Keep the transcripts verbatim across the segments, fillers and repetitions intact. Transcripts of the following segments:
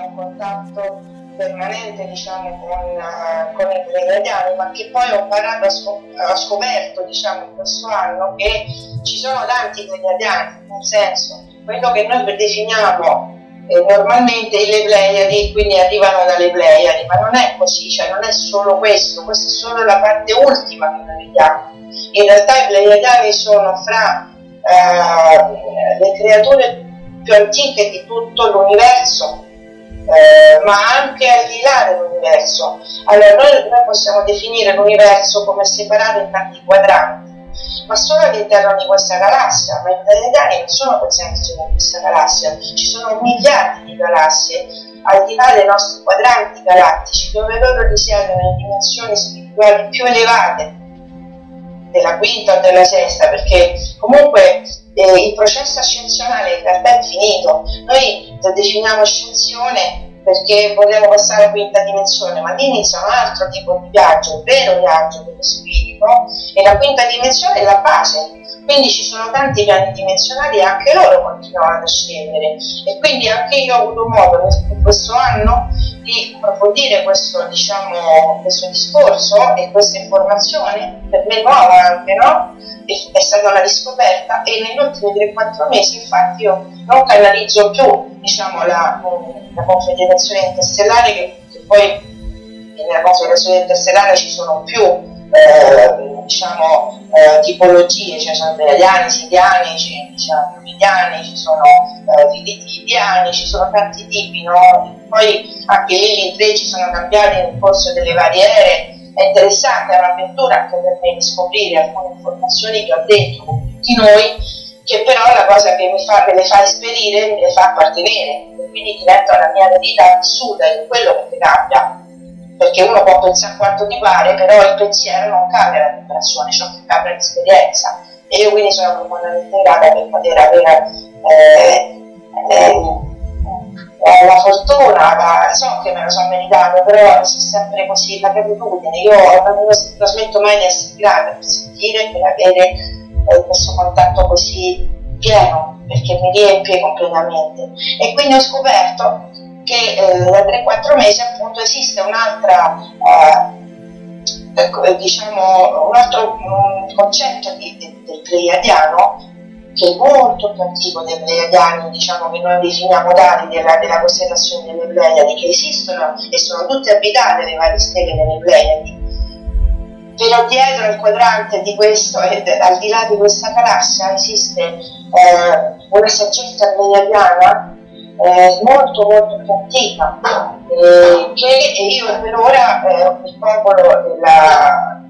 un contatto permanente, diciamo, con, uh, con i pleiadiani, ma che poi ho, parlato, ho, scop ho scoperto, diciamo, in questo anno che ci sono tanti pleiadiani, nel senso, quello che noi definiamo eh, normalmente le Pleiadi, quindi arrivano dalle Pleiadi, ma non è così, cioè non è solo questo, questa è solo la parte ultima che noi vediamo. In realtà i pleiadiani sono fra eh, le creature più antiche di tutto l'universo, eh, ma anche al di là dell'universo. Allora noi, noi possiamo definire l'universo come separato in tanti quadranti, ma solo all'interno di questa galassia, ma i pleiadiani non sono presenti solo in questa galassia, ci sono miliardi di galassie al di là dei nostri quadranti galattici, dove loro risiedono in dimensioni spirituali più elevate della quinta o della sesta, perché comunque eh, il processo ascensionale in realtà è finito. Noi lo definiamo ascensione perché vogliamo passare alla quinta dimensione, ma lì inizia un altro tipo di viaggio, il vero viaggio dello spirito, e la quinta dimensione è la base. Quindi ci sono tanti piani dimensionali e anche loro continuano ad ascendere, e quindi anche io ho avuto modo in questo anno di approfondire questo, diciamo, questo discorso e questa informazione, per me nuova anche, no? È stata una riscoperta, e negli ultimi tre quattro mesi infatti io non canalizzo più, diciamo, la, la confederazione interstellare, che, che poi nella confederazione interstellare ci sono più eh, diciamo eh, tipologie, cioè sono pleiadiani, sidiani, ci, diciamo, numidiani, ci sono eh, lidiani, ci sono tanti tipi, no? Poi anche lì in tre ci sono cambiati nel corso delle varie ere. È interessante, è un'avventura anche per me di scoprire alcune informazioni che ho dentro con tutti noi, che però la cosa che mi fa, che le fa esperire, me le fa appartenere, e quindi diventa la mia verità vissuta, ed è quello che cambia. Perché uno può pensare quanto ti pare, però il pensiero non cambia la vibrazione, ciò che cambia l'esperienza. E io quindi sono profondamente grata per poter avere eh, eh, la fortuna, la, so che me lo sono meritato, però è sempre così, la gratitudine. Io non trasmetto mai di essere grata per sentire, per avere eh, questo contatto così pieno, perché mi riempie completamente. E quindi ho scoperto che eh, da tre quattro mesi appunto esiste un'altra eh, ecco, diciamo un altro um, concetto di, di, del pleiadiano, che è molto più antico dei pleiadiani, diciamo, che noi definiamo tali della, della costellazione delle Pleiadi, che esistono e sono tutte abitate le varie stelle delle Pleiadi. Però dietro il quadrante di questo, e al di là di questa galassia, esiste eh, una saggezza pleiadiana Eh, molto molto più antica, eh, che io per ora eh, il popolo della,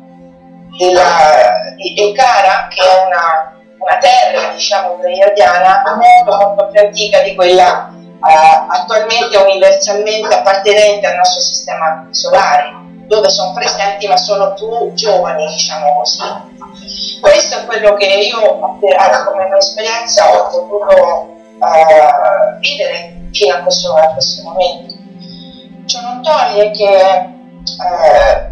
della, di Ekara, che è una, una terra, diciamo, pleiadiana molto molto più antica di quella eh, attualmente universalmente appartenente al nostro sistema solare, dove sono presenti ma sono più giovani, diciamo così. Questo è quello che io come mia esperienza ho potuto Uh, vivere fino a questo, a questo momento. Ciò non toglie che uh,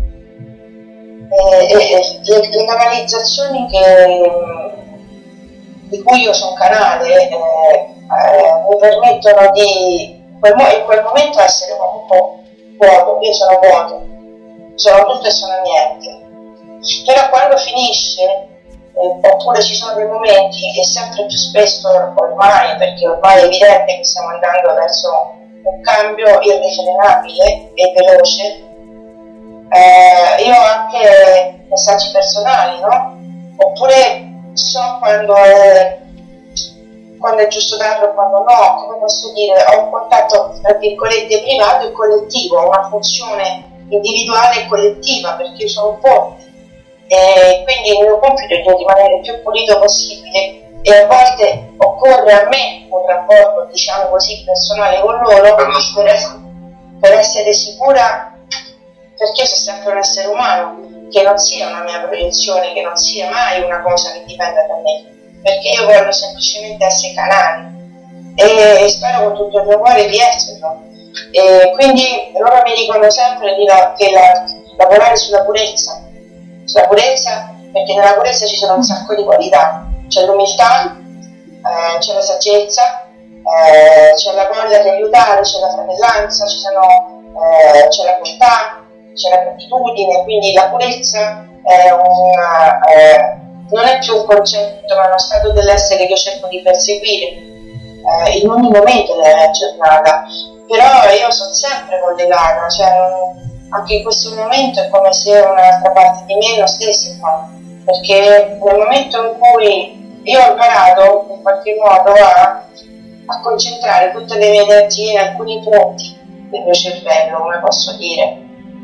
eh, eh, le, le canalizzazioni che, di cui io sono canale eh, eh, mi permettono di in quel, in quel momento essere comunque vuoto. Io sono vuoto, sono tutto e sono niente, però quando finisce, Eh, oppure ci sono dei momenti, e sempre più spesso ormai, perché ormai è evidente che stiamo andando verso un cambio irrefrenabile e veloce, eh, io ho anche messaggi personali, no? Oppure so quando è, quando è giusto darlo e quando no, come posso dire, ho un contatto tra virgolette privato e collettivo, ho una funzione individuale e collettiva, perché io sono un ponte. E quindi il mio compito è di rimanere il più pulito possibile, e a volte occorre a me un rapporto, diciamo così, personale con loro per essere, per essere sicura, perché io sono sempre un essere umano, che non sia una mia proiezione, che non sia mai una cosa che dipenda da me, perché io voglio semplicemente essere canale, e spero con tutto il mio cuore di esserlo. E quindi loro mi dicono sempre di la, che la, lavorare sulla purezza, sulla purezza, perché nella purezza ci sono un sacco di qualità, c'è l'umiltà, eh, c'è la saggezza, eh, c'è la voglia di aiutare, c'è la fratellanza, ci sono, eh, c'è la bontà, c'è la gratitudine, quindi la purezza è una, eh, non è più un concetto, ma è uno stato dell'essere che io cerco di perseguire eh, in ogni momento della giornata. Però io sono sempre collegata, cioè non, anche in questo momento è come se un'altra parte di me non stesse qua, perché nel momento in cui io ho imparato in qualche modo a, a concentrare tutte le mie energie in alcuni punti del mio cervello, come posso dire,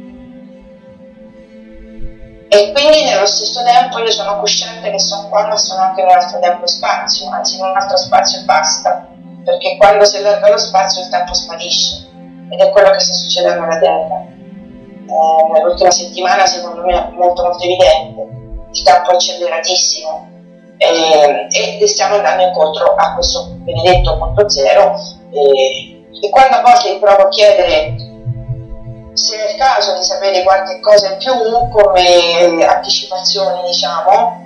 e quindi nello stesso tempo io sono cosciente che sono qua, ma sono anche in un altro tempo e spazio, anzi in un altro spazio e basta, perché quando si allarga lo spazio il tempo sparisce, ed è quello che sta succedendo alla Terra. Eh, nell'ultima settimana secondo me è molto molto evidente, il tempo è acceleratissimo eh, e stiamo andando incontro a questo benedetto punto zero eh, e quando a volte provo a chiedere se è il caso di sapere qualche cosa in più come anticipazioni, diciamo,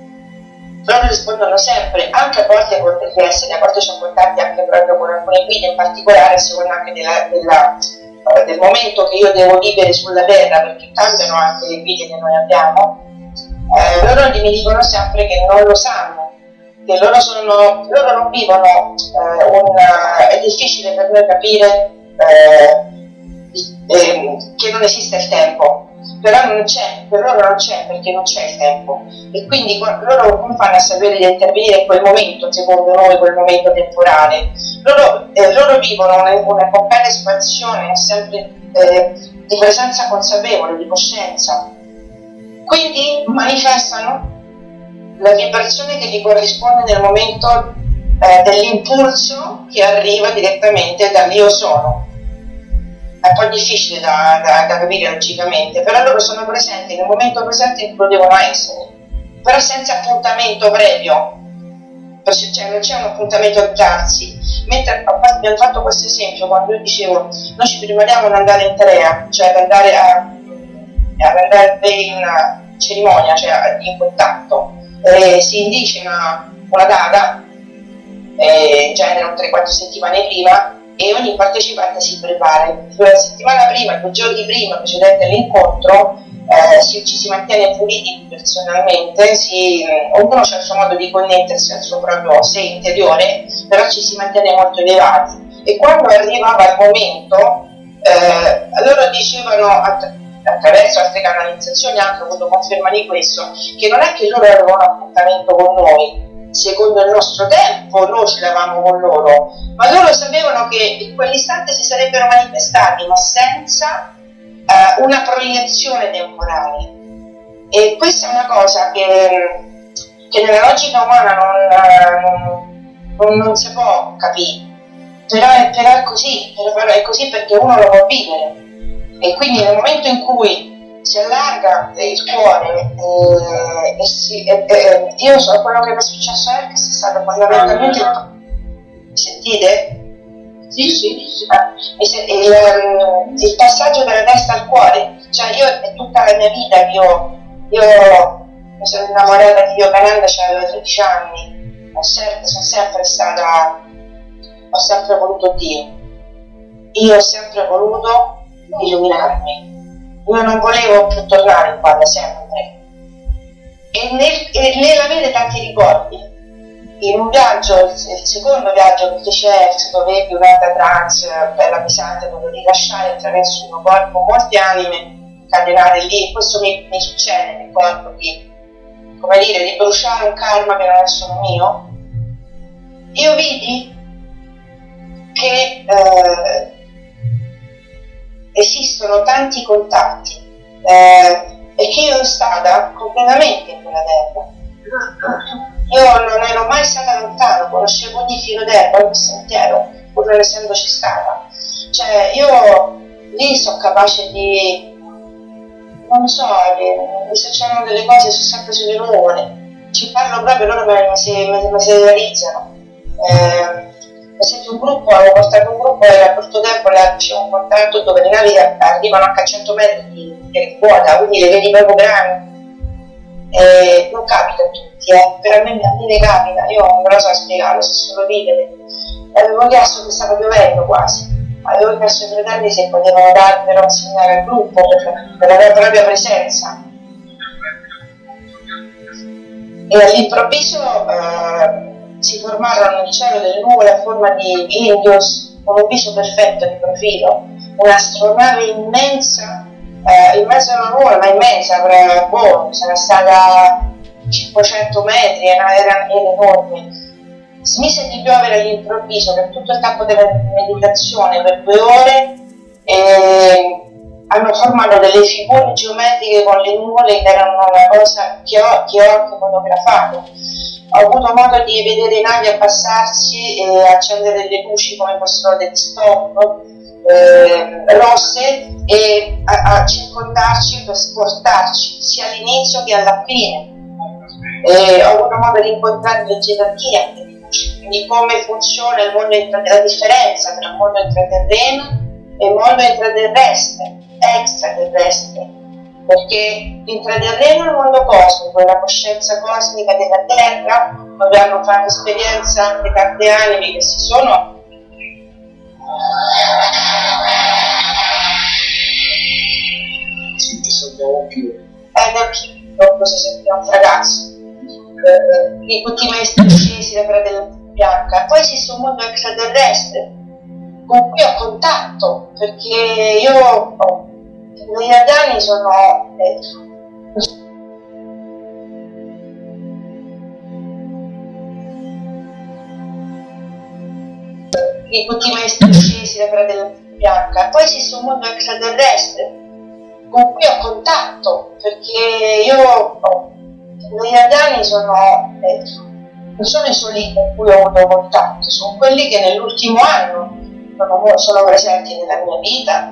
loro rispondono sempre, anche a volte con delle essere, a volte ci ho contatti anche proprio con alcune guide, in particolare a seconda anche della, della, del momento che io devo vivere sulla terra, perché cambiano anche le guide che noi abbiamo. Eh, loro mi dicono sempre che non lo sanno, che loro, sono, loro non vivono, eh, una, è difficile per noi capire eh, eh, che non esiste il tempo, però non c'è, per loro non c'è perché non c'è il tempo, e quindi loro come fanno a sapere di intervenire in quel momento, secondo noi quel momento temporale? Loro, eh, loro vivono una, una completa espansione sempre eh, di presenza consapevole, di coscienza, quindi manifestano la vibrazione che gli corrisponde nel momento eh, dell'impulso che arriva direttamente dall'io sono. È un po' difficile da, da, da capire logicamente, però loro sono presenti nel momento presente in cui lo devono essere, però senza appuntamento previo, cioè non c'è un appuntamento a darsi. Mentre abbiamo fatto questo esempio quando io dicevo noi ci prepariamo ad andare in Tarea, cioè ad andare a, ad andare in cerimonia, cioè in contatto, eh, si indice una, una data, eh, in genere tre quattro settimane prima, e ogni partecipante si prepara. La settimana prima, due giorni prima, precedente all'incontro, eh, si, ci si mantiene puliti personalmente, si, ognuno ha il suo modo di connettersi al suo proprio sé interiore, però ci si mantiene molto elevati. E quando arrivava il momento, eh, loro dicevano, att- attraverso altre canalizzazioni, anche ho avuto conferma di questo, che non è che loro avevano un appuntamento con noi, secondo il nostro tempo noi ce l'avevamo con loro, ma loro sapevano che in quell'istante si sarebbero manifestati, ma senza uh, una proiezione temporale. E questa è una cosa che, che nella logica umana non, non, non si può capire, però è, però è così, però è così perché uno lo può vivere, e quindi nel momento in cui si allarga il cuore eh, e si, eh, eh, io so quello che mi è successo è che è stato fondamentalmente il, sentite? Sì, sì, sì. Eh, il, um, il passaggio dalla testa al cuore, cioè io è tutta la mia vita che io, io mi sono innamorata di Yogananda, cioè avevo tredici anni, ho sempre, sono sempre stata, ho sempre voluto Dio, io ho sempre voluto illuminarmi. Io non volevo più tornare qua da sempre, e, nel, e nell'avere tanti ricordi. In un viaggio, il, il secondo viaggio che feci dove ebbi un'altra trance bella pesante, dove rilasciare attraverso il mio corpo molte anime catenate lì, questo mi, mi succede nel corpo, di, come dire, di bruciare un karma che non è solo mio. Io vidi che eh, esistono tanti contatti eh, e che io ero stata completamente in quella terra. Io non ero mai stata lontano, conoscevo ogni filo d'erba, ogni sentiero, pur non essendoci stata. Cioè io lì sono capace di, non lo so, di, se c'erano delle cose sono sempre sulle nuvole, ci parlo proprio, loro mi si, mi, mi si realizzano. Eh, per esempio un gruppo, avevo portato un gruppo e a corto tempo c'è un contatto dove le navi arrivano anche a cento metri di, di quota, quindi le vedi proprio grandi. Eh, non capita a tutti, eh, però a me, a me ne capita, io non me lo so spiegare, lo so solo vivere. avevo chiesto che stava piovendo quasi, avevo chiesto ai fratelli se potevano darmelo a segnare al gruppo per, per la propria presenza. E all'improvviso eh, si formarono nel cielo delle nuvole a forma di Indios con un viso perfetto di profilo, un'astronave immensa, eh, in mezzo a una nuvola, ma immensa, avrà, boh, sarà stata cinquecento metri, era, era enorme. Smise di piovere all'improvviso per tutto il campo della meditazione per due ore e hanno formato delle figure geometriche con le nuvole che erano una cosa che ho, che ho fotografato. Ho avuto modo di vedere navi abbassarsi e accendere le luci come fossero degli stop eh, rosse e a, a circondarci per portarci sia all'inizio che alla fine. E ho avuto modo di incontrare le gerarchie delle luci, quindi come funziona il mondo intraterreno, la differenza tra il mondo intraterreno e il mondo intraterrestre, extraterrestre. Perché l'intraterreno è il mondo cosmico, è la coscienza cosmica della Terra, dove hanno fatto esperienza anche tante anime che si sono sì, ti sentiamo più eh, nel più, proprio se sentiamo un ragazzo eh, di tutti i maestri scesi da Fratello Bianca. Poi esiste un mondo extraterrestre con cui ho contatto, perché io ho negli anni sono eh, di tutti i maestri scesi da Fratello Bianca. Poi esiste un mondo extraterrestre con cui ho contatto, perché io oh, negli anni sono eh, non sono i soli con cui ho avuto contatto, sono quelli che nell'ultimo anno sono, sono presenti nella mia vita.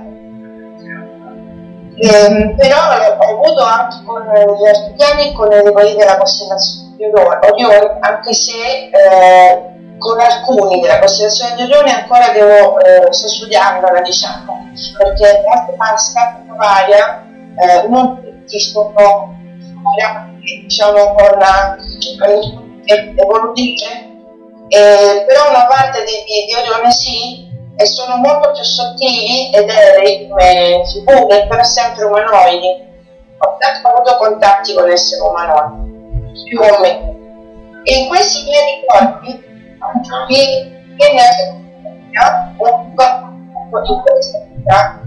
Eh, però ho avuto anche con gli artigiani e con i quelli della costellazione di Orione, anche se eh, con alcuni della costellazione di Orione ancora devo, eh, sto studiandola, diciamo, perché la scarpa varia, eh, non tutti sono diciamo con la evolutive, eh, però una parte di, di Orione sì, e sono molto più sottili ed aerei come figure, però sempre umanoidi. Ho sempre avuto contatti con esseri umanoidi, più o meno. E in questi miei ricordi mi viene a in questa vita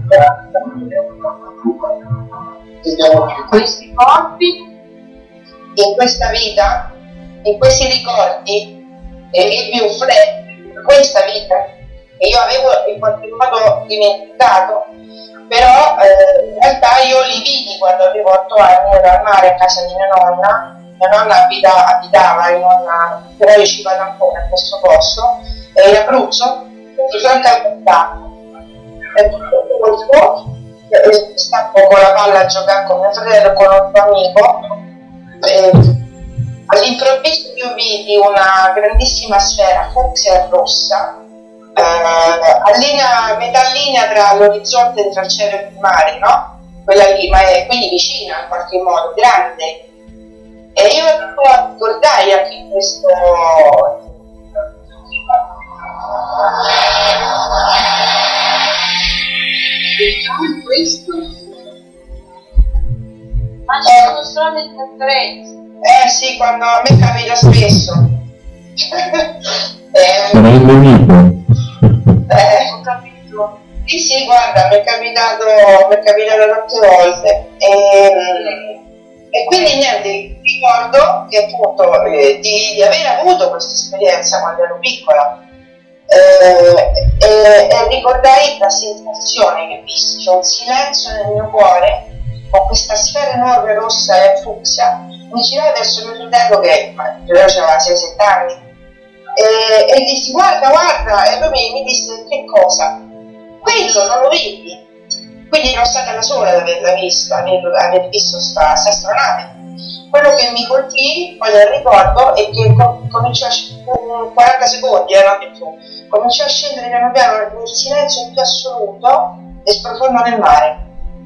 questi corpi, in questa vita, in questi ricordi e i più freddi, in questa vita che io avevo in qualche modo dimenticato, però eh, in realtà io li vidi quando avevo otto anni, ero al mare a casa di mia nonna, mia nonna abita, abitava in una, però io ci vado ancora a questo posto, è in Abruzzo, di fronte al contatto, e tutto questo, stavo con la palla a giocare con mio fratello, con un suo amico, e all'improvviso io vidi una grandissima sfera fucsia e rossa, Uh, a linea, metà linea tra l'orizzonte tra il cielo e il mare, no? Quella lì, ma è quindi vicina in qualche modo, grande. E io ricordai anche questo questo ma ci sono strane interferenze. Eh sì, quando a me capita spesso. eh, Sono indovito. Eh, ho capito. Sì, sì, guarda, mi è capitato, mi è capitato tante volte. E, e quindi niente, ricordo che appunto eh, di, di aver avuto questa esperienza quando ero piccola eh, e, e ricordai la sensazione che vissi, c'è un silenzio nel mio cuore con questa sfera enorme rossa e fucsia. Mi girai verso mio fratello che aveva sei sette anni. E, e dissi guarda guarda e lui mi disse che cosa? Quello non lo vedi? Quindi ero stata la sola ad averla vista, aver, aver visto questa astronave. Quello che mi colpì poi del ricordo è che com- cominciò a scendere quaranta secondi, eh, non di più, cominciò a scendere piano piano nel silenzio più assoluto e sprofondò nel mare.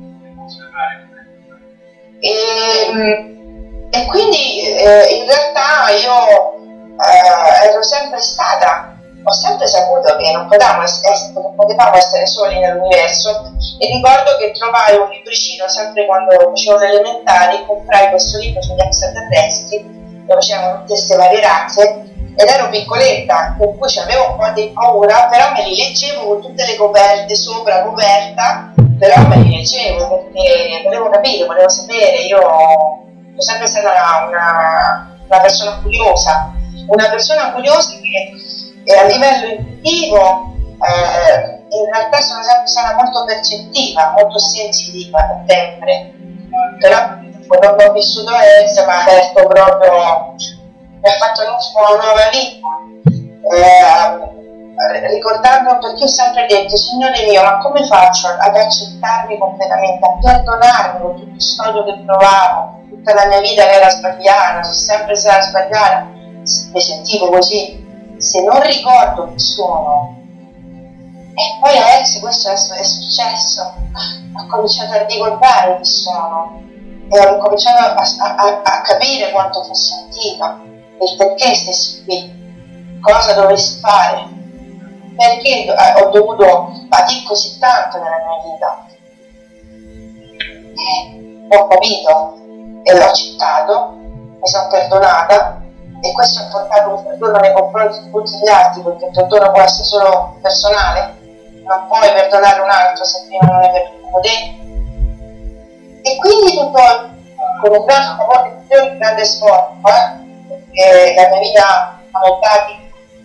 E, e quindi eh, in realtà io Uh, ero sempre stata ho sempre saputo che non potevamo essere, non potevamo essere soli nell'universo, e ricordo che trovai un libricino sempre quando facevo le elementari, comprai questo libro sugli extraterrestri dove c'erano tutte queste varie razze, ed ero piccoletta, per cui avevo un po' di paura, però me li leggevo con tutte le coperte sopra coperta, però me li leggevo perché volevo capire, volevo sapere. Io sono sempre stata una, una, una persona curiosa, una persona curiosa che eh, a livello intuitivo eh, in realtà sono sempre stata molto percettiva, molto sensitiva sempre, però quando ho vissuto Ex mi ha aperto proprio, mi ha fatto una nuova vita, eh, ricordando, perché ho sempre detto: Signore mio, ma come faccio ad accettarmi completamente, a perdonarmi con tutto questo odio che provavo, tutta la mia vita che era sbagliata, sono sempre stata sbagliata, mi sentivo così, se non ricordo chi sono. E poi a Ex questo è successo, ho cominciato a ricordare chi sono e ho cominciato a, a, a capire quanto fosse antica, il perché stessi qui, cosa dovessi fare, perché ho dovuto patire così tanto nella mia vita. E ho capito e l'ho accettato, mi sono perdonata, e questo ha portato un perdono nei confronti di tutti gli altri, perché il perdono può essere solo personale, non puoi perdonare un altro se prima non hai perdonato te. E quindi tutto con un grande amore, un grande sforzo, eh? Perché la mia vita ha aumentati.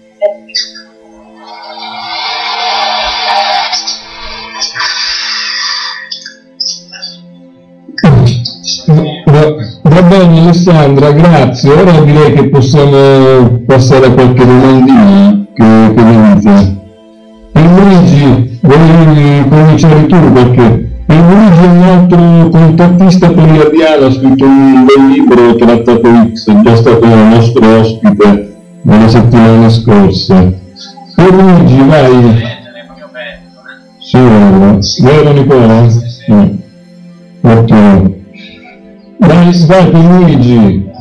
Va, va bene Alessandra, grazie. Ora direi che possiamo passare a qualche domandina che, che inizia. Il Luigi, volevi cominciare tu perché il Luigi è un altro contattista poliadiano, ha scritto un bel libro, Trattato X, è già stato il nostro ospite nelle settimane scorse. E Luigi, vai. Sì, vero Nicola? Sì, sì. Mm. Ok. Vai, vai per Luigi.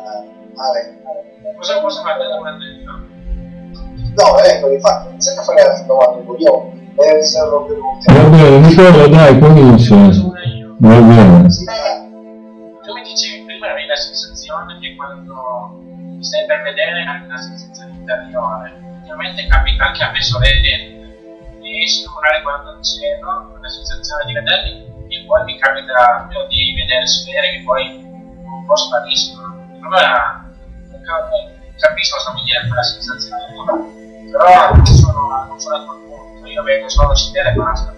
Cosa posso fare da domanda? No, ecco, infatti, iniziate a fare la domanda, vogliamo. Eh, mi servono per un Va bene, Nicola, dai, comincia. Va bene. Tu mi dicevi prima, avevi la sensazione che quando ti stai per vedere hai una sensazione interiore. Ovviamente capita anche a me sorelle, riesci a lavorare quando non c'ero, una sensazione di vederli, e poi mi capita di vedere sfere che poi un po' spariscono. Allora, capisco cosa vuol dire quella sensazione, però non sono, non sono a quel punto, io vedo solo sfere e basta.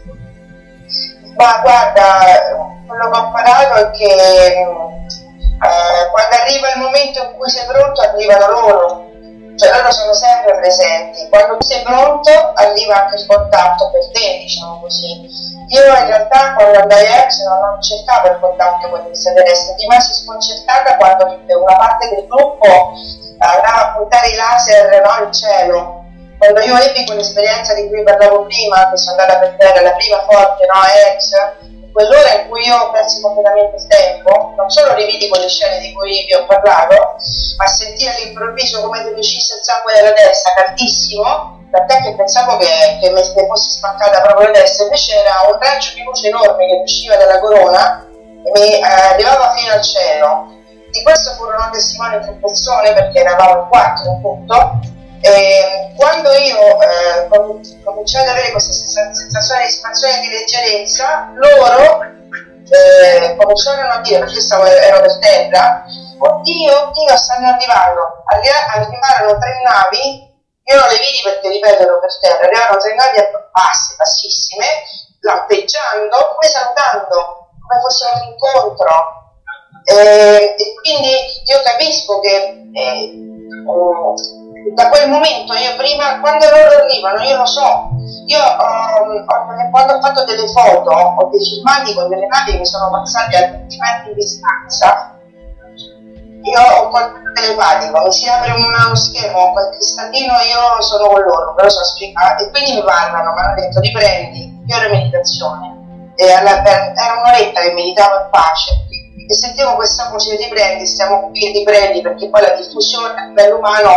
Ma guarda, quello che ho imparato è che eh, quando arriva il momento in cui sei pronto, arrivano loro, cioè loro sono sempre presenti. Quando tu sei pronto, arriva anche il contatto per te, diciamo così. Io in realtà quando andai a Ex non cercavo il contatto con gli extraterrestri, rimasi sconcertata quando una parte del gruppo andava a puntare i laser, no, in cielo. Quando io ebbi quell'esperienza di cui parlavo prima, che sono andata per terra, la prima forte, no, Ex, quell'ora in cui io ho perso completamente il tempo, non solo rividi quelle scene di cui vi ho parlato, ma sentì all'improvviso come se mi uscisse il sangue dalla testa, caldissimo, tant'è che pensavo che, che mi fosse spaccata proprio la testa. Invece era un raggio di luce enorme che usciva dalla corona e mi eh, arrivava fino al cielo. Di questo furono testimoni tre persone, perché eravamo in quattro appunto. E quando io eh, com- cominciai ad avere questa sensazione di espansione di leggerezza, loro eh, cominciarono a dire, perché stavo, ero per terra: oddio, oddio, stanno arrivando. Arri- arrivarono tre navi. Io non le vidi perché, ripeto, ero per terra. Arrivavano tre navi basse, bassissime, lampeggiando, come salutando, come fosse un incontro. E, e quindi io capisco che eh, um, da quel momento, io prima, quando loro arrivano, io lo so, io um, ho, quando ho fatto delle foto, ho dei filmati con delle navi che mi sono passati a venti metri di distanza. Io ho un contatto telepatico, mi si apre uno schermo, quel cristallino, io sono con loro, ve lo so spiegare, e quindi mi parlano, mi hanno detto: riprendi, io ero in meditazione, e alla, per, era un'oretta che meditavo in pace, e sentivo questa voce: riprendi, stiamo qui, riprendi, perché poi la diffusione a livello umano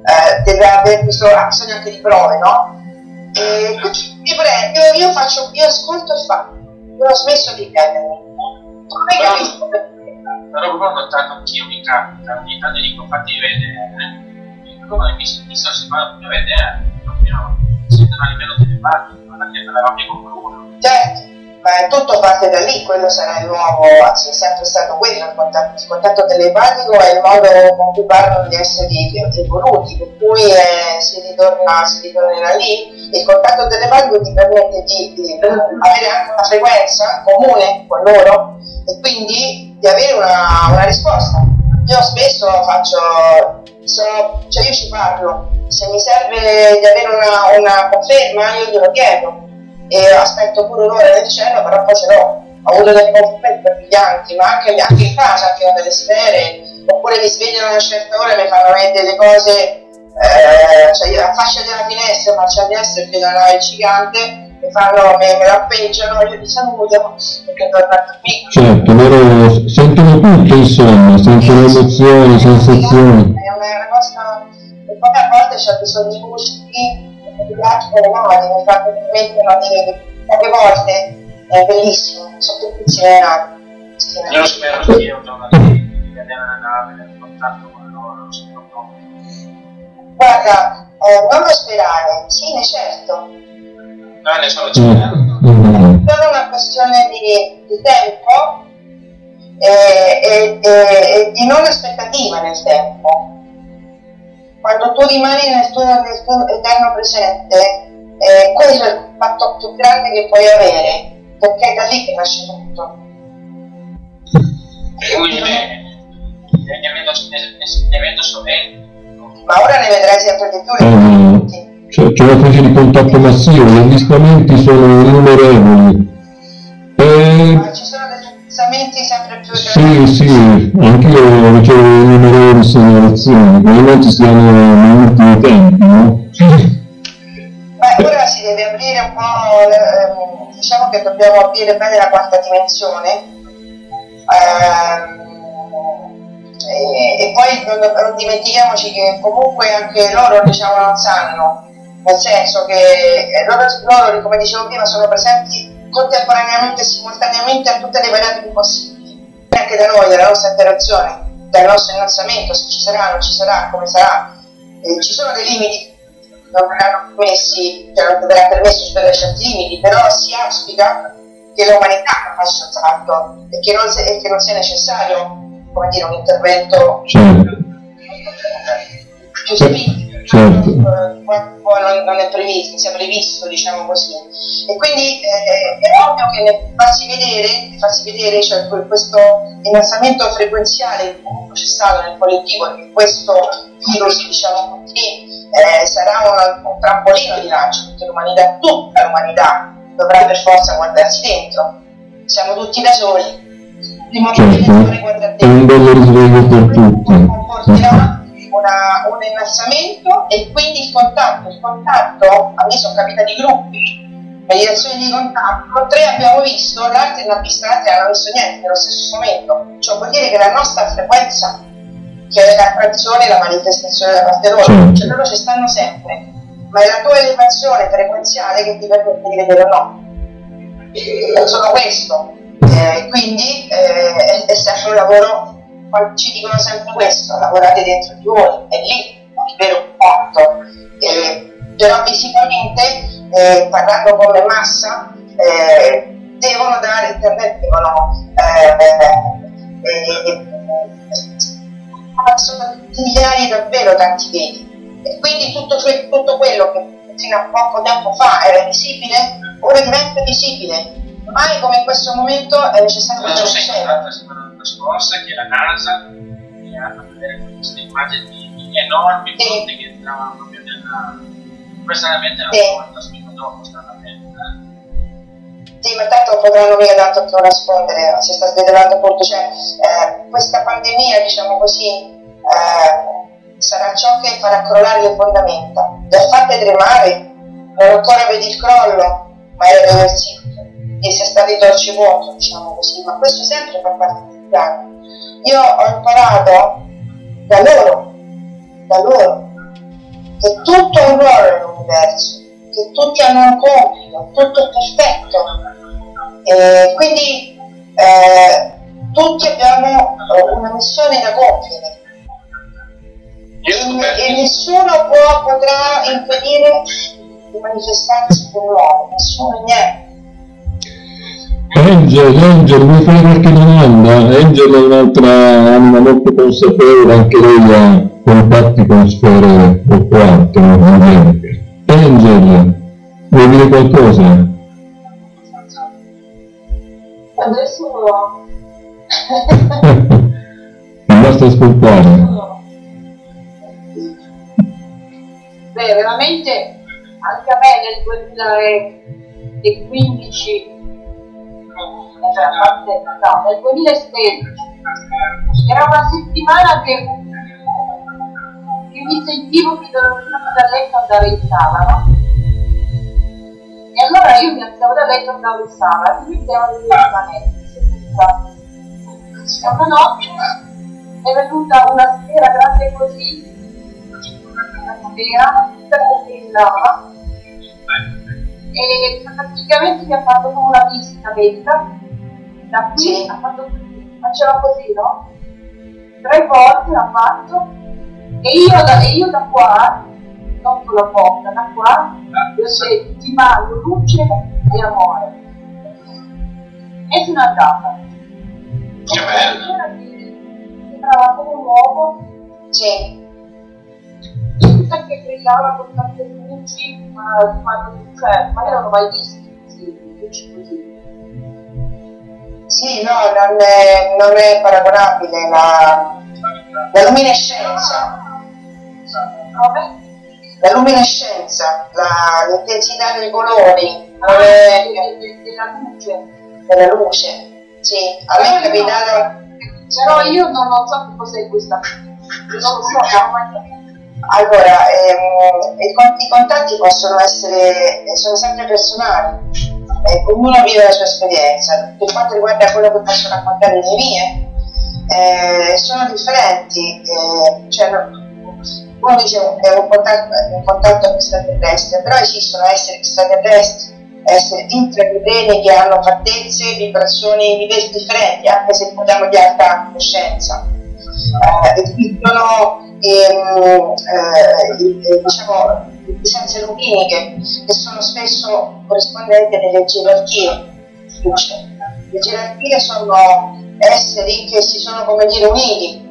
eh, deve aver bisogno, ha bisogno anche di prove, no? E quindi io, io, io faccio, io ascolto e faccio, non ho smesso di chiedermi. Non hai capito? Però proprio ho notato anch'io, mi capita, ogni tanto dico fatti vedere, e come mi sento si fa proprio vedere, proprio sento a livello telepatico, non è che me la va più con qualcuno. Certo. Ma tutto parte da lì, quello sarà il nuovo, anzi è sempre stato quello, il contatto, il contatto telepatico è il modo con cui parlano gli esseri evoluti, per cui eh, si, ritorna, si ritornerà lì. Il contatto telepatico ti permette di, di avere anche una frequenza comune con loro e quindi di avere una, una risposta. Io spesso faccio, sono, cioè io ci parlo, se mi serve di avere una, una conferma io glielo chiedo. E aspetto pure un'ora nel cielo, però poi ce l'ho. Ho avuto dei conflitti brillanti, ma anche, anche in casa, anche delle sfere, oppure mi svegliano a una certa ora e mi fanno vedere delle cose, eh, cioè io la fascia della finestra, faccia a destra e vedo la nave gigante, mi fanno, me, me la appeggiano, io li saluto, perché tornano qui. Certo, loro sentono tutto, insomma, sentono emozioni, sensazioni. È una cosa, e poi a volte c'è bisogno di luci, mi piacciono le mani, mi fanno mettono di poche volte, è bellissimo, sono tutti nati. Io lo spero anch'io, torno di vedere la nave, nel contatto con loro, non so come. Guarda, eh, non lo sperare, sì, ne certo. No, ne sono certo. Mm-hmm. È solo una questione di, di tempo e, e, e, e di non aspettativa nel tempo. Quando tu rimani nel tuo, nel tuo eterno presente, eh, quello è il fatto più grande che puoi avere, perché è da lì che nasce tutto. Per cui ne, ne vedo, ne, ne vedo sovente. Ma ora ne vedrai sempre di più. Eh, c'è, c'è una fase di contatto massivo, gli avvistamenti sono innumerevoli. Eh, Ma ci sono degli avvistamenti sempre più sì, sì, anch'io ricevo innumerevoli segnalazioni, probabilmente siano negli ultimi tempi, no? Beh, ora si deve aprire un po', ehm, diciamo che dobbiamo aprire bene la quarta dimensione, ehm, e, e poi non, non dimentichiamoci che comunque anche loro, diciamo, non sanno, nel senso che loro, loro, come dicevo prima, sono presenti contemporaneamente, simultaneamente a tutte le variabili possibili, anche da noi, dalla nostra interazione, dal nostro innalzamento, se ci sarà, non ci sarà, come sarà. Eh, ci sono dei limiti, non verranno permessi, cioè non verrà permesso superare certi limiti, però si auspica che l'umanità faccia il salto e che non, se, e che non sia necessario, come dire, un intervento Certo. più spinto. Certo. Non, non è previsto, sia previsto, diciamo così, e quindi eh, è ovvio che nel farsi vedere, farsi vedere cioè questo innalzamento frequenziale che comunque c'è stato nel collettivo, che questo virus, diciamo così, eh, sarà un, un trampolino di lancio, perché l'umanità, tutta l'umanità dovrà per forza guardarsi dentro, siamo tutti da soli, prima certo. È un bello risveglio per tutti. Comporterà Una, un innalzamento e quindi il contatto, il contatto, a me sono capitati gruppi, meditazioni di contatto, tre abbiamo visto, l'altro non ha visto, l'altro non hanno visto niente nello stesso momento, cioè vuol dire che la nostra frequenza, che è l'attrazione e la manifestazione da parte loro, cioè loro ci stanno sempre, ma è la tua elevazione frequenziale che ti permette di vedere o no, è solo questo, eh, quindi eh, è, è sempre un lavoro. Ci dicono sempre questo, lavorate dentro di voi, è lì il vero fatto, eh, però fisicamente, eh, parlando come massa, eh, devono dare internet, devono consigliare davvero tanti veti, e quindi tutto, tutto quello che fino a poco tempo fa era visibile, ora diventa visibile. Mai come in questo momento è necessario che succeda. La settimana scorsa che la NASA mi ha fatto vedere queste immagini enormi, sì. Che entravano proprio nella... Personalmente non sì. Ho spiegato dopo, stranamente. Sì, ma tanto potranno mica tanto più nascondere, si sta svelando appunto, cioè eh, questa pandemia, diciamo così, eh, sarà ciò che farà crollare le fondamenta. Le ha fatte tremare, non ancora vedi il crollo, ma è reversibile. E sia stato il dolce vuoto, diciamo così, ma questo sempre fa parte del piano. Io ho imparato da loro, da loro, che tutto ha un ruolo nell'universo, che tutti hanno un compito, tutto è perfetto. E quindi eh, tutti abbiamo una missione da compiere e, e nessuno può, potrà impedire di manifestarsi per l'uomo, nessuno, niente. Angel, Angel, vuoi fare qualche domanda? Angel è un'altra anima molto consapevole, anche lei ha contatti con sfere o quarto, Angel, vuoi dire qualcosa? Adesso no. Ti basta ascoltare. Beh, veramente anche a me nel duemilaquindici, cioè, a parte, no, nel duemilasedici era una settimana che, che mi sentivo che dovevo uscire da letto e andare in sala, no? E allora io mi alzavo da letto e andavo in sala e mi mettevo le mie manette. E una notte è venuta una sfera grande così, una sfera tutta che brillava, e praticamente mi ha fatto come una visita medica, da qui ha fatto così, faceva così, no? Tre volte l'ha fatto, e io da, e io da qua, non con la bocca, da qua, io se ti mando luce e amore. E sono andata. Che bello! Sembrava come un uovo, Sì. tutta che brillava con tante luci, ma, ma, cioè, ma io non ho mai visto così, luci così. Sì, no, non è, non è paragonabile la, la luminescenza. Come? La luminescenza, la, l'intensità dei colori, non è Della luce. della luce. Sì, a me è capitato. Però io non, non so che cos'è questa. Non lo so, non ho mai capito. Allora, ehm, i, con- i contatti possono essere, sono sempre personali, eh, ognuno vive la sua esperienza. Per quanto riguarda quello che posso raccontare le mie, eh, sono differenti. Eh, cioè, no- uno dice è un contatto, è un contatto extraterrestre, però esistono esseri extraterrestri, esseri intraterreni che hanno fattezze, vibrazioni, livelli differenti, anche se parliamo di alta coscienza. Eh, esistono ehm, eh, diciamo, presenze luminiche che sono spesso corrispondenti a delle gerarchie di luce. Le gerarchie sono esseri che si sono, come dire, uniti,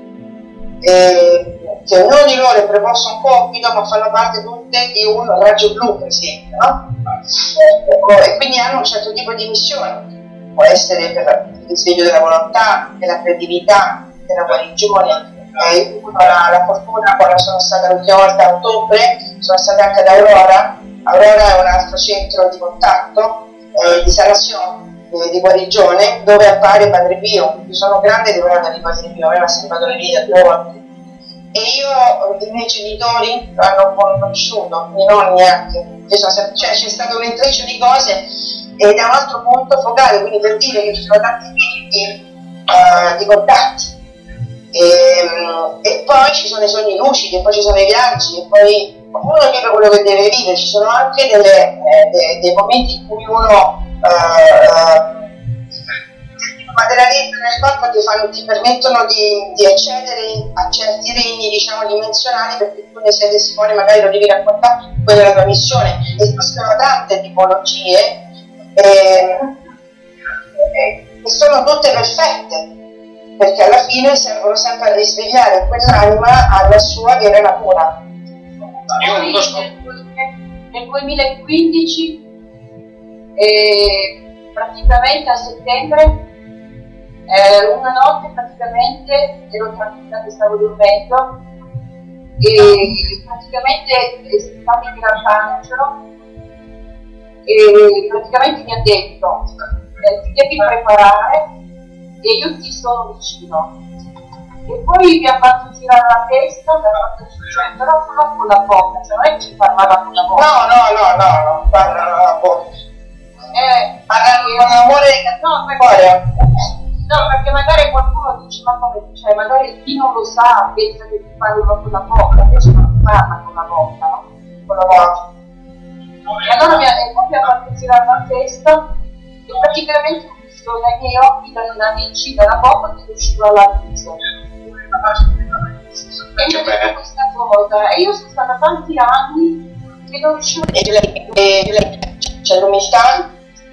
eh, che ognuno di loro è preposto a un compito, ma fanno parte tutte di un raggio blu, per esempio, no? Eh, e quindi hanno un certo tipo di missione, può essere per il risveglio della volontà, della creatività, della guarigione. Eh, io ho la, la fortuna, quando sono stata l'ultima volta a ottobre, sono stata anche ad Aurora. Aurora è un altro centro di contatto, eh, di sanazione, eh, di guarigione, dove appare Padre Pio. Io sono grande devota di Padre Pio, a me mi ha salvato la vita due volte. E io, i miei genitori l'hanno un po' conosciuto, i miei nonni anche. Io sono sempre, cioè, c'è stato un intreccio di cose ed è un altro punto focale, quindi per dire che ci sono tanti tipi uh, di contatti. E, e poi ci sono i sogni lucidi, e poi ci sono i viaggi, e poi ognuno vive quello che deve vivere. Ci sono anche delle, eh, dei, dei momenti in cui uno uh, uh, materializza nel corpo, ti, fanno, ti permettono di, di accedere a certi regni, diciamo, dimensionali, perché tu ne sei testimone, magari lo devi raccontare, quella è la tua missione. Esistono tante tipologie eh, eh, che sono tutte perfette, perché alla fine servono sempre a risvegliare quell'anima alla sua vera natura. Io ho avuto Nel duemilaquindici, eh, praticamente a settembre, eh, una notte praticamente ero tranquilla che stavo dormendo e praticamente è stato in Campagnolo e praticamente mi ha detto eh, ti devi preparare e io ti sono vicino. E poi mi ha fatto girare la testa, mi ha fatto cioè, però solo con la bocca, cioè non è che ci parlava con la bocca. No, no, no, no, no, parlano la bocca. Eh, parlano con amore e no, cuore. No, perché magari qualcuno dice, ma come, cioè magari chi non lo sa pensa che ti parlino con la bocca, invece no. farmaco una volta, no? Una volta. E allora mi ha, e poi mi ha fatto girare la testa e praticamente ho visto dai miei occhi, dalla mia incida, da poco che usciva la luce. E io ho detto questa cosa, e io sono stata tanti anni che non riuscivo a... E lei, e lei c'è l'umiltà?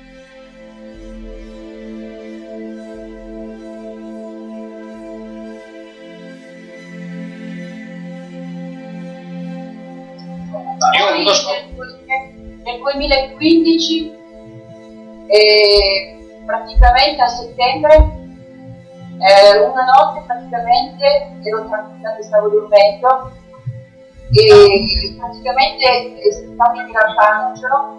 Poi nel, nel duemilaquindici, eh, praticamente a settembre, eh, una notte praticamente ero tranquilla che stavo dormendo e praticamente stavo in Angelo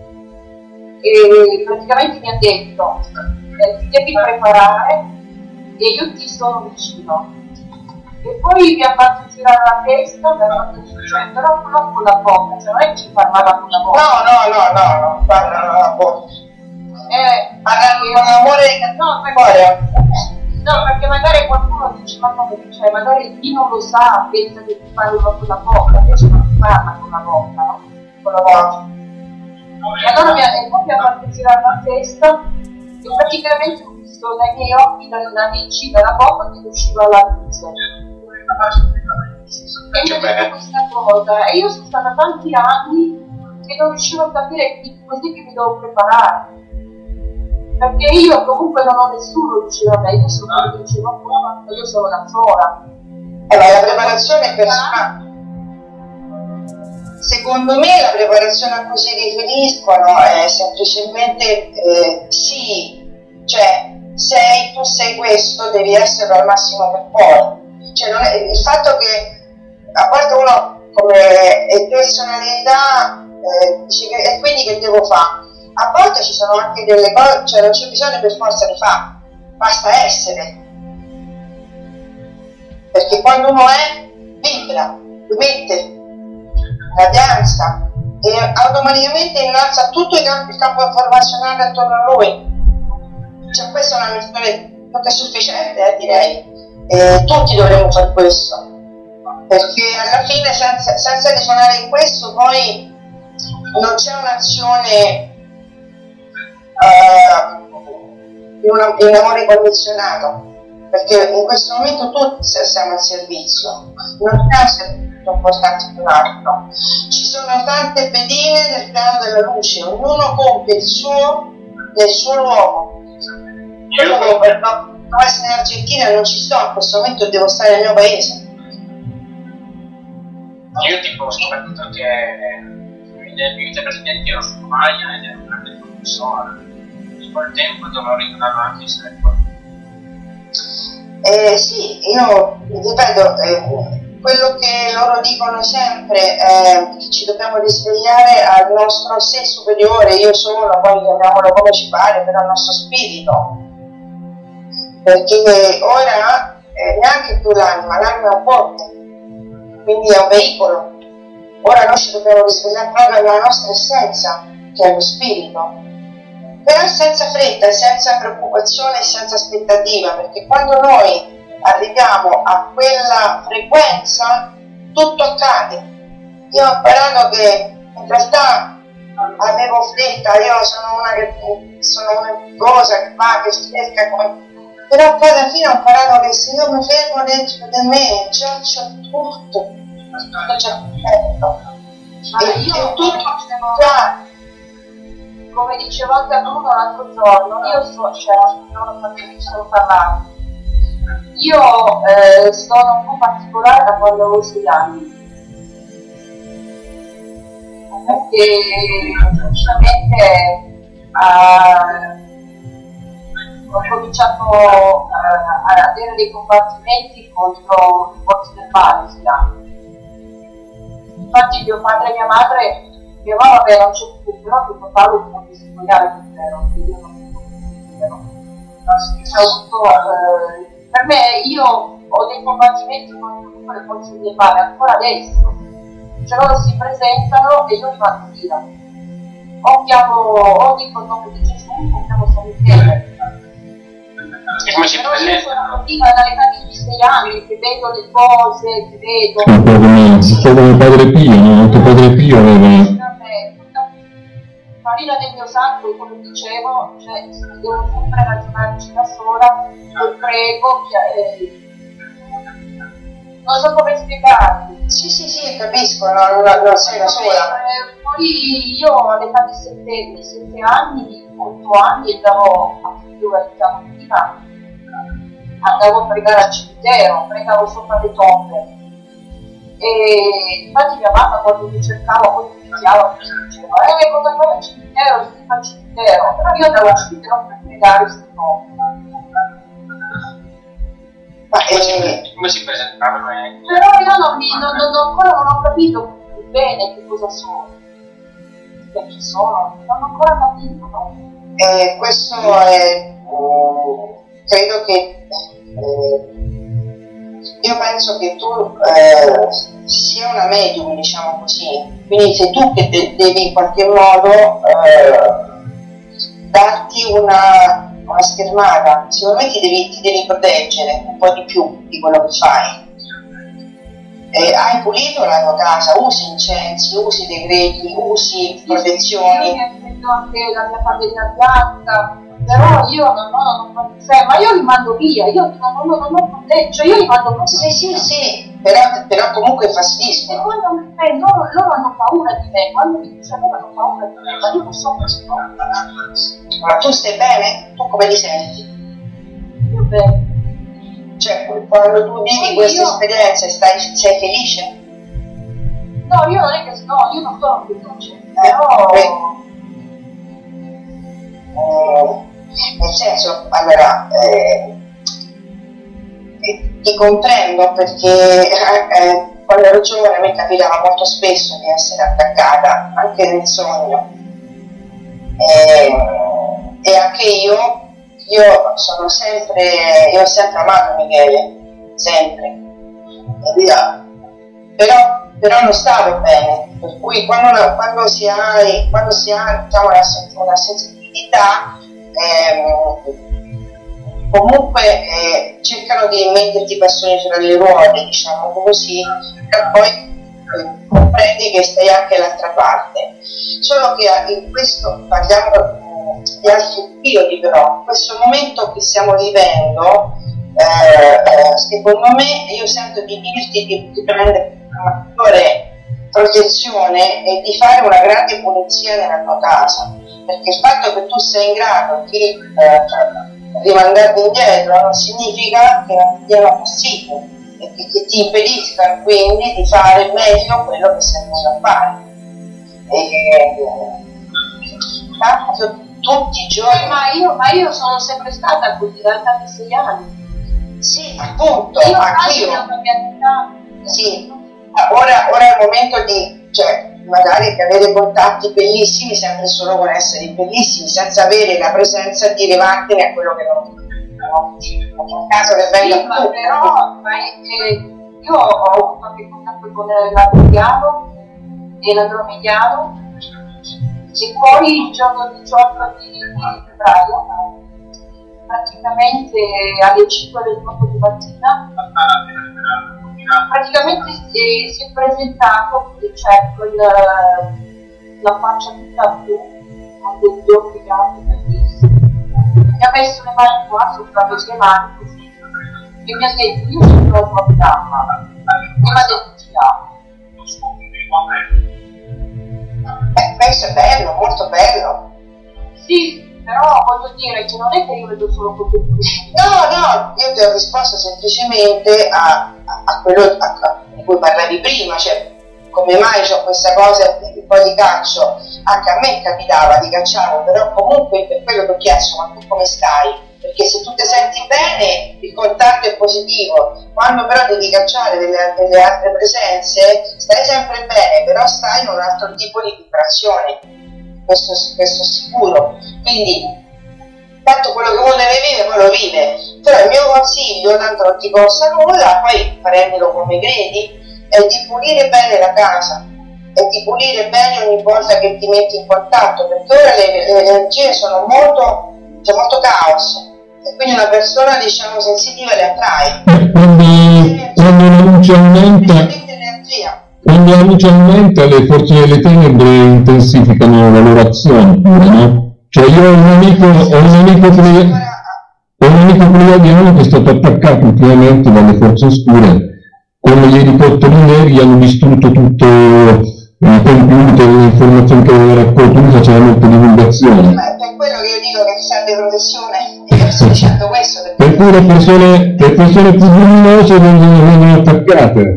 e praticamente mi ha detto eh, ti devi preparare e io ti sono vicino. E poi mi ha fatto girare la testa, mi ha fatto cioè, però non con la bocca, cioè non è che ci parlava con la bocca. No, no, no, no, no, parlano la bocca. Eh, parlano con l'amore che no, perché, no, perché magari qualcuno dice, ma come, cioè magari chi non lo sa pensa che ti parlano con la bocca, invece non ti parla con la bocca, no? con la bocca. E allora mi ha, e poi mi ha fatto girare la testa e praticamente ho visto dai miei occhi, dalla mia incida, da bocca che usciva la luce. E io ho detto questa cosa, e io sono stata tanti anni che non riuscivo a capire così che mi devo preparare, perché io comunque non ho nessuno vicino a me, io sono quello che dicevo prima, io sono da sola. Eh, ma la preparazione è personale. Secondo me la preparazione a cui si riferiscono è semplicemente eh, sì, cioè sei, tu sei questo, devi esserlo al massimo per poi. Cioè, non è, il fatto che a parte uno come è personalità eh, dice che è quindi che devo fare, a volte ci sono anche delle cose, cioè non c'è bisogno per forza di fare, basta essere, perché quando uno è vibra, lo mette la danza e automaticamente innalza tutto il campo, il campo informazionale attorno a lui. Cioè questa è una missione più che sufficiente, eh, direi. E tutti dovremmo fare questo, perché alla fine senza, senza risuonare in questo poi non c'è un'azione uh, di, una, di un amore condizionato, perché in questo momento tutti siamo al servizio, non c'è un servizio importante di un altro, ci sono tante pedine nel piano della luce, ognuno compie il suo nel suo luogo. Io come per no, essere in Argentina non ci sto, in questo momento devo stare nel mio paese. Io tipo ho scoperto che nel mio vita precedente ero su Maya ed ero un grande professore, in quel tempo dovevo ricordare anche se ne può. Eh, sì, io ripeto, eh, quello che loro dicono sempre è che ci dobbiamo risvegliare al nostro sé superiore, io sono, poi chiamiamolo come ci pare, però al nostro spirito. Perché ora eh, neanche più l'anima, l'anima è un ponte, quindi è un veicolo. Ora noi ci dobbiamo risvegliare proprio alla nostra essenza, che è lo spirito, però senza fretta, senza preoccupazione, senza aspettativa, perché quando noi arriviamo a quella frequenza tutto accade. Io ho imparato che in realtà avevo fretta, io sono una che sono una cosa che va, che cerca come... però poi alla fine ho imparato che se io mi fermo dentro di me già c'ho tutto, tutto già perfetto, e io tutto già, come dicevo anche a Bruno l'altro giorno, io so, cioè non ho solo parlato, io eh, sono un po' particolare da quando avevo sei anni, perché praticamente uh, ho cominciato uh, a avere dei combattimenti contro i forze del male, si chiama. Infatti mio padre e mia madre, mia mamma vabbè non c'è più, però mio papà lo può testimoniare intero, che io non ho avuto, eh, per me io ho dei combattimenti contro le forze del male ancora adesso, cioè loro si presentano e io li mando via, o chiamo, o dico il nome di Gesù o chiamo San Michele. E come si presenta? sono bambina dall'età di sei anni, che vedo le cose, che vedo... Un po' come, un po' come Padre Pio, no? Anche Padre Pio aveva... Farina del mio sangue, come dicevo, cioè devo sempre ragionarci da sola, lo prego, eh, non so come spiegarti. Sì, sì, sì, capisco, no, non, non sei da sola. Eh, poi io all'età di sette, sette anni, otto anni, andavo a dove abitavo prima, andavo a pregare al cimitero, pregavo sopra le tombe. E infatti mia mamma quando mi cercava poi mi picchiava, mi diceva eh cosa fai al cimitero, si fa al cimitero, però io andavo al cimitero per pregare queste cose. Ma come, si, come si presentavano? Eh? Però io non, mi, non, non, ancora non ho capito bene che cosa sono, che chi sono, non ho ancora capito, no? Eh, questo è, um, credo che eh, io penso che tu eh, sia una medium, diciamo così, quindi sei tu che de- devi in qualche modo eh, darti una, una schermata, secondo me ti devi, ti devi proteggere un po' di più di quello che fai. Eh, hai pulito la tua casa, usi incensi, usi degreti, usi protezioni. Io mi accendo anche la mia padella bianca, però io non ho, non, cioè, ma io li mando via, io non, non, non ho protetto, cioè io li mando proprio sì, via. sì, sì, però, però comunque fastidiscono. E quando mi eh, loro, loro hanno paura di me, quando mi dicono loro hanno paura di me, ma io non so cosa sono. Ma tu stai bene? Tu come ti senti? Io bene. Cioè, quando tu vivi queste io... esperienze, stai, sei felice? No, io non è che no, io non sono felice, Eh, però... Eh, nel senso, allora, eh, eh, ti comprendo perché eh, quando ero giovane a me capitava molto spesso di essere attaccata, anche nel sogno. Eh, e anche io, io sono sempre, io ho sempre amato Michele, sempre. E via. Però però non stavo bene, per cui quando, quando si ha, quando si ha diciamo, una, una sensibilità, ehm, comunque eh, cercano di metterti i bastoni tra le ruote, diciamo così, per poi eh, comprendi che stai anche dall'altra parte. Solo che in questo, parliamo eh, di altri periodi però, in questo momento che stiamo vivendo, eh, eh, secondo me io sento di dirti di, di prendere una maggiore protezione e di fare una grande pulizia nella tua casa, perché il fatto che tu sei in grado di eh, rimandarti indietro non significa che non ti diano fastidio e che, che ti impedisca quindi di fare meglio quello che sei venuto a fare. E, tanto, tutti i giorni. Ma io, ma io sono sempre stata così dall'età di sei anni. Sì, appunto, io anch'io. Sì. Ora, ora è il momento di, cioè, magari di avere contatti bellissimi sempre solo con esseri bellissimi, senza avere la presenza di levartene a quello che non no? In caso che venga sì, ma però ma eh, io ho avuto anche contatto con l'Andromediano e l'Andromediano e poi il giorno diciotto di febbraio praticamente alle cinque del giorno di mattina praticamente si è, si è presentato, cioè con la, la faccia tutta blu, con degli occhi grandi bellissimi, mi ha messo le mani qua sopra le sue mani così e mi ha detto io sono la tua fiamma e mi ha detto ti amo. Eh, questo è bello, molto bello. Sì, però voglio dire che non è che io vedo solo cose blu. No, no, io ti ho risposto semplicemente a, a, a quello a, a, di cui parlavi prima, cioè come mai c'ho questa cosa un po' di caccio, anche a me capitava di cacciare, però comunque per quello che ho chiesto, ma tu come stai? Perché se tu ti senti bene il contatto è positivo, quando però devi cacciare delle, delle altre presenze stai sempre bene, però stai in un altro tipo di vibrazione, questo, questo è sicuro. Quindi tanto quello che uno deve vivere poi lo vive, però il mio consiglio, tanto non ti costa nulla, poi prendilo come credi, è di pulire bene la casa e di pulire bene ogni volta che ti metti in contatto, perché ora le, le energie sono molto, c'è molto caos e quindi una persona diciamo sensitiva le attrae. Eh, quando, quando la luce aumenta, quando la luce aumenta, le forze delle tenebre intensificano la loro azione, no? Cioè io ho un amico, ho un amico, ho un amico pleiadiano che è stato attaccato ultimamente dalle forze oscure, come gli elicotteri neri hanno distrutto tutto il computer, le informazioni che aveva raccolto, lui faceva molte divulgazioni. Ma per quello che io dico che serve protezione, io sto dicendo questo. Per cui le persone, le persone più luminose vengono, vengono attaccate.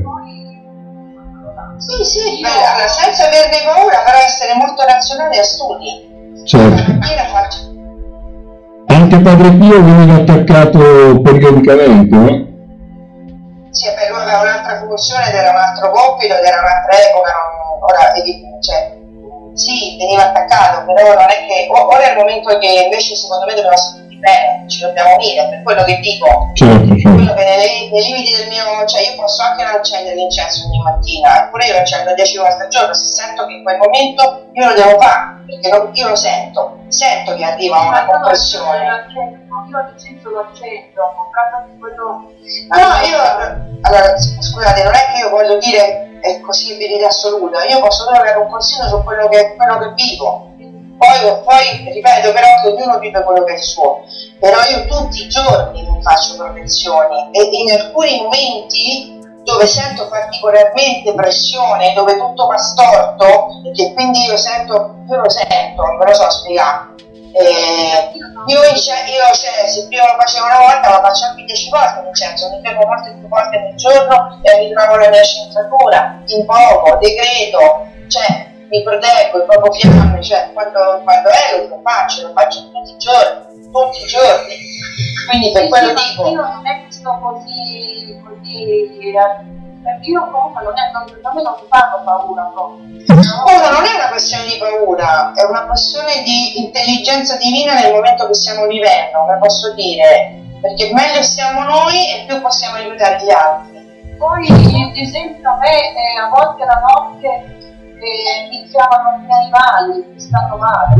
Sì, sì, beh, allora, senza averne paura, però essere molto razionali e astudi. Certo. Faccio... Anche Padre Pio veniva attaccato periodicamente, no? Sì, beh, lui aveva un'altra funzione ed era un altro compito ed era un'altra epoca, non, ora, cioè, sì, veniva attaccato, però non è che, ora è il momento che invece secondo me dobbiamo sentirti bene, ci dobbiamo unire, per quello che dico, certo, certo. Quello che nei, nei limiti del mio, cioè io posso anche non accendere l'incenso ogni mattina, eppure io lo accendo dieci volte al giorno, se sento che in quel momento io lo devo fare, perché lo, io lo sento, sento che arriva una compressione. Io ad esempio lo accendo, ho comprato quello... No, no, io, allora, scusate, non è che io voglio dire è così verità assoluta, io posso solo dare un consiglio su quello che, quello che vivo, poi, poi, ripeto, però che ognuno vive quello che è il suo, però io tutti i giorni mi faccio protezioni e in alcuni momenti dove sento particolarmente pressione, dove tutto va storto, e che quindi io sento, io lo sento, non me lo so spiegare. Eh, io, io cioè, se prima lo facevo una volta, lo faccio anche dieci volte, nel senso mi fermo molte più volte nel giorno e ritrovo la mia centratura, in poco, decreto, cioè mi proteggo, il proprio fiamme, cioè quando, quando è lo faccio, lo faccio tutti i giorni, tutti i giorni, quindi per sì, quello sì, dico. Io non è che sto così, così, perché io comunque non, è, non, non me non mi fanno paura proprio. Ora non è una questione di paura, è una questione di intelligenza divina nel momento che stiamo vivendo, come posso dire, perché meglio stiamo noi e più possiamo aiutare gli altri. Poi ad esempio a me eh, a volte la notte eh, mi chiamano gli animali che stanno male.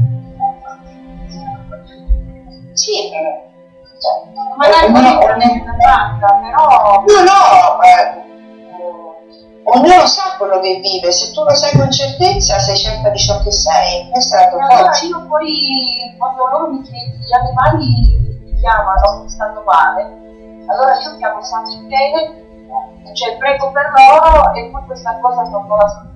Sì, cioè, magari non ognuno, è una fatta, però... No, no, eh, ognuno sa quello che vive, se tu lo sai con certezza sei certa di ciò che sei, questa è la tua allora forza. io poi quando loro mi chiedono, gli animali mi chiamano che stanno male, allora io chiamo San Michele, cioè prego per loro e poi questa cosa non la so.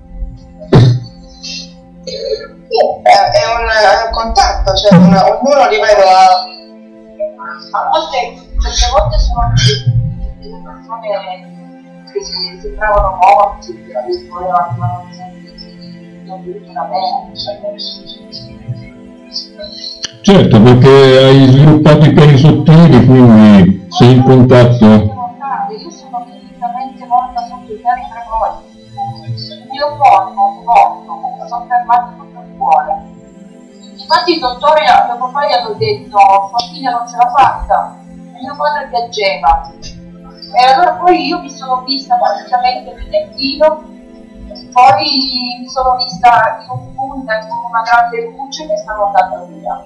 È, è, un, è un contatto, cioè un, ognuno ripeto a... a volte, certe volte sono anche delle persone che si, si trovano morti, che volevano non venuto da me. Certo, perché hai sviluppato i piani sottili, quindi sei in contatto. Io sono fisicamente morta sotto i piani tre volte. Il mio cuore non è morto, sono fermato tutto il cuore. Infatti il dottore a mio papà gli hanno detto sua figlia non ce l'ha fatta, e mio padre piangeva. E allora poi io mi sono vista praticamente nel lettino, poi mi sono vista in un tunnel con una grande luce che stava andando via.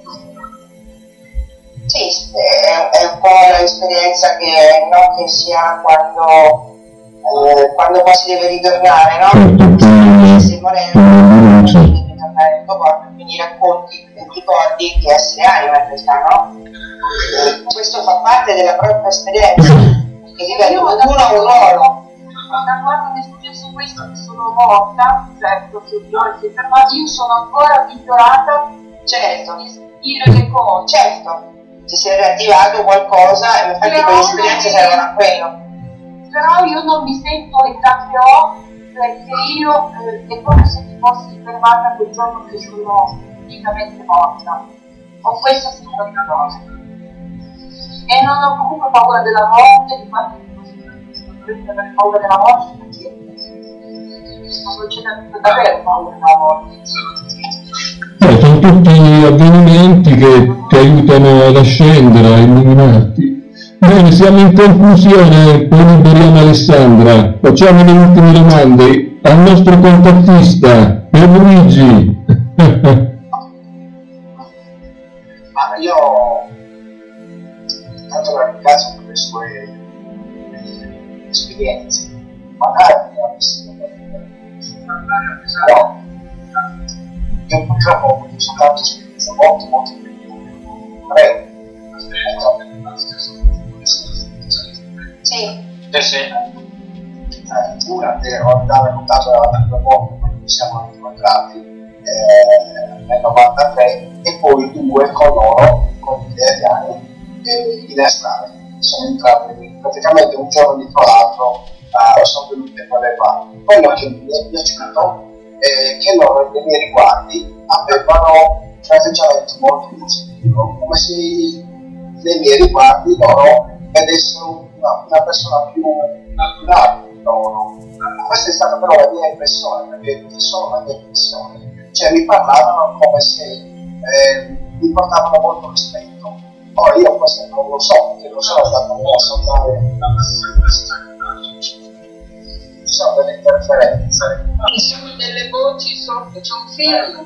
Sì, è, è un po' l'esperienza che, no, che si ha quando, eh, quando poi si deve ritornare, no? Si morendo, devi ritornare nel tuo corpo e quindi racconti e ricordi di essere anima in realtà, no? E questo fa parte della propria esperienza, perché ripeto, ognuno ha un ruolo. Da quando mi è successo questo che sono morta, cioè proprio io si è fermato, io sono ancora migliorata, Certo, di sentire le cose. certo, ti si è riattivato qualcosa e infatti quelle esperienze servono a quello. Però io non mi sento l'età che ho, perché io eh, è come se mi fossi fermata quel giorno che sono fisicamente morta. Ho questa sensazione. E non ho comunque paura della morte, infatti non dovreste avere paura della morte perché non c'è davvero paura della morte. Eh, sono tutti avvenimenti che ti aiutano ad ascendere, a illuminarti. Bene, siamo in conclusione, poi liberiamo Alessandra. Facciamo le ultime domande al nostro contattista, per Luigi. Ma io intanto la ringrazio per le sue eh, esperienze, magari ha visto però io purtroppo ho avuto soltanto esperienze molto molto brevi. Sì. Sì, sì. Eh, una che ho già raccontato da due volte quando siamo incontrati eh, nel novantatré e poi due con loro, con gli italiani eh, in estate. Sono entrati praticamente un giorno dietro l'altro, eh, sono venute quelle qua. Quello che mi è piaciuto è che loro nei miei riguardi avevano un atteggiamento molto positivo, come se nei miei riguardi loro vedessero una, una persona più naturale di loro. Questa è stata però la mia impressione, perché è solo la mia impressione. Cioè mi parlavano come se eh, mi portavano molto rispetto. Ora io questo non lo so, perché non sono stato a sondare. Ci sono delle interferenze. Ci sono delle voci sotto, c'è un film.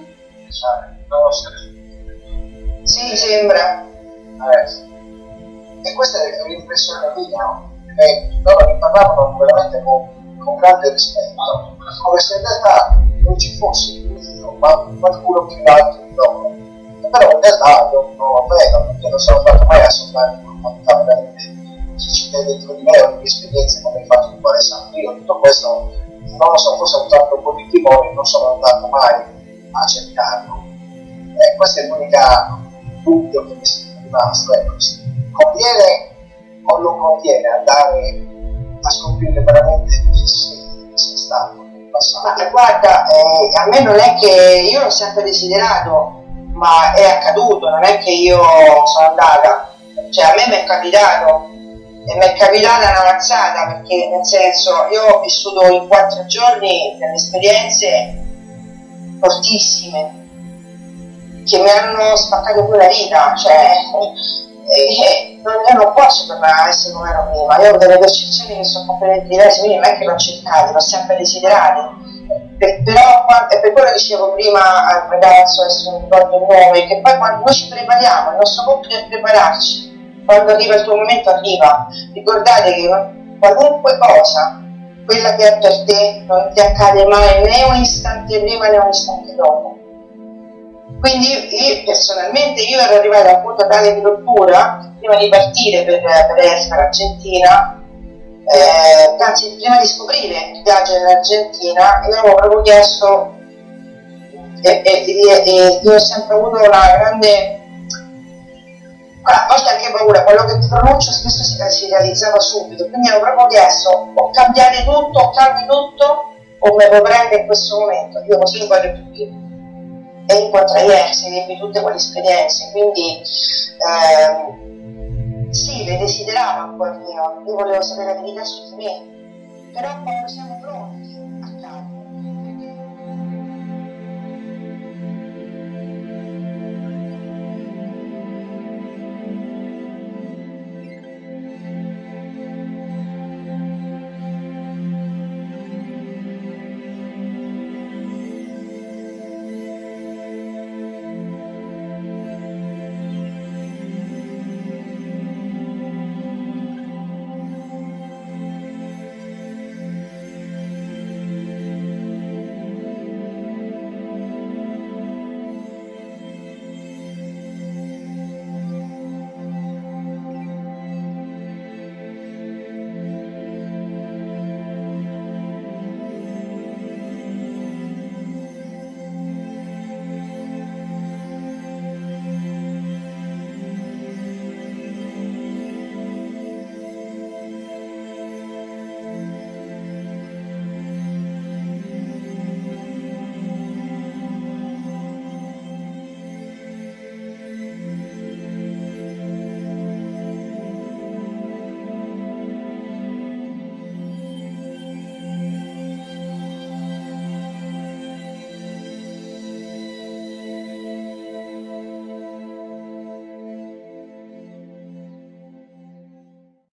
Sì, sembra. Eh, e questa è un'impressione mia, che loro mi parlavano veramente con, con grande rispetto, come se in realtà non ci fosse io, ma qualcuno più alto di loro. E però in realtà io non lo vedo, perché non sono stato mai a sondare con veramente chi ci vede dentro di me o le mie esperienze come il fatto di quale santo. Io tutto questo non lo so, forse ho avuto anche un po' di timore, non sono andato mai a cercarlo. E questo è l'unico dubbio che mi è rimasto. Ecco, conviene o non conviene andare a scoprire veramente chi sei, chi sei stato nel passato? Ma guarda, eh, a me non è che io l'ho sempre desiderato, ma è accaduto, non è che io sono andata, cioè a me mi è capitato, e mi è capitata una mazzata, perché nel senso io ho vissuto in quattro giorni delle esperienze fortissime che mi hanno spaccato pure la vita, cioè e non, io non posso tornare a essere come ero prima. Io ho delle percezioni che sono completamente diverse, quindi non è che l'ho cercate, l'ho sempre desiderate. Per, però è per quello che dicevo prima al ragazzo, adesso non ricordo il nome, che poi quando noi ci prepariamo, il nostro compito è prepararci, quando arriva il tuo momento arriva. Ricordate che qualunque cosa, quella che è per te, non ti accade mai né un istante prima né un istante dopo. Quindi io, personalmente io ero arrivata a un punto tale di rottura prima di partire per, per essere Argentina, eh, anzi prima di scoprire il viaggio in Argentina, io avevo proprio chiesto e, e, e, e io ho sempre avuto una grande, a volte anche paura, quello che pronuncio spesso si, si realizzava subito, quindi avevo proprio chiesto o cambiare tutto, o cambi tutto o me lo prende in questo momento, io così non voglio più dire. E incontrai Ersi, ebbi tutte quelle esperienze, quindi ehm, sì, le desideravo ancora io, io volevo sapere la verità su di me, però quando siamo pronti